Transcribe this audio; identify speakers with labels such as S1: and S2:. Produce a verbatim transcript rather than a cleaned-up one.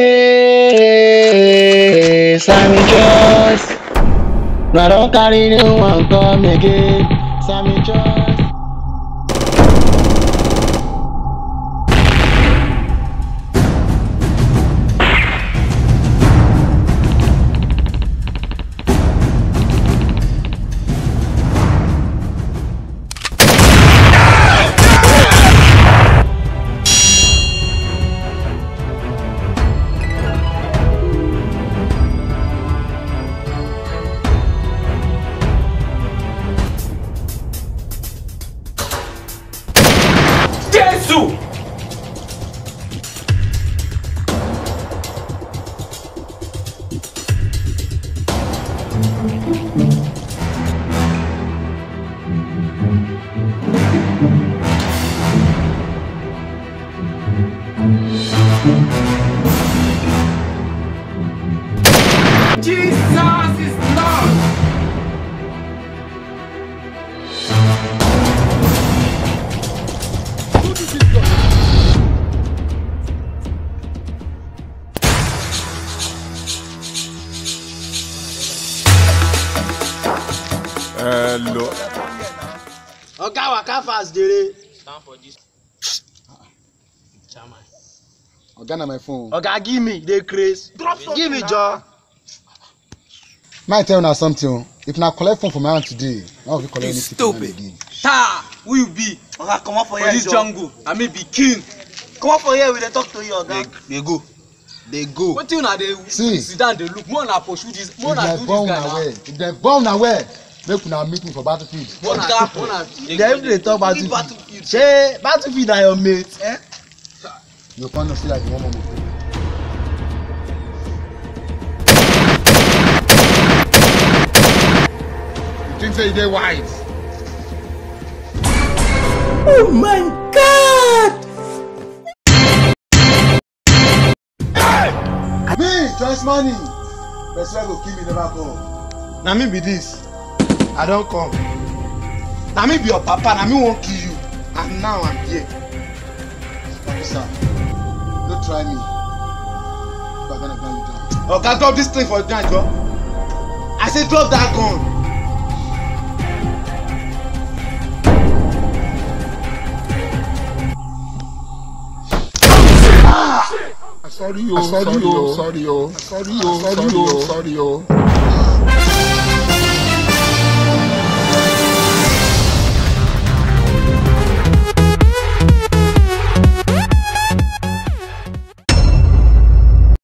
S1: Hey, Sammy Joyce. No, I don't carry no one come again. Sammy Joyce.
S2: Jesus is Lord.
S3: Hello.
S1: Oga waka fast dere.
S2: Stand for this. Chairman.
S4: Oga na my phone.
S1: Oga give me, dey craze. Give me job.
S4: Might tell you something. If na collect phone from my hand today, now we collect anything from my hand again.
S5: Ta, who you be?
S1: Oga come up for
S5: For
S1: here.
S5: this jungle, I may be king.
S1: Come up for here, we dey talk to you,
S5: They,
S1: Oga.
S5: they go. They go. What you na they
S4: See.
S5: sit down, they look. More na pursue this. More
S4: If
S5: na
S4: they
S5: do this
S4: born
S5: guy
S4: na
S5: now.
S4: where, if they born na where, make una meet me for battlefield.
S5: More na, more na.
S1: Dem even dey talk battlefield. Shey battlefield na your mate? Eh?
S4: You come no see like you wan move. You think say you dey wise?
S1: Oh my God!
S4: Me, Joyce Money. Person wey go kill me never come.
S1: Na me be this. I don come. Na me be your papa, na me wan kill you. And now I'm here.
S4: Officer, don't try me. If I gonna gun you down.
S1: Oga drop this thing for ground, bro. I say drop that gun.
S3: Sorry, yo, sorry, yo, sorry, yo, sorry, yo, sorry, yo, sorry, yo.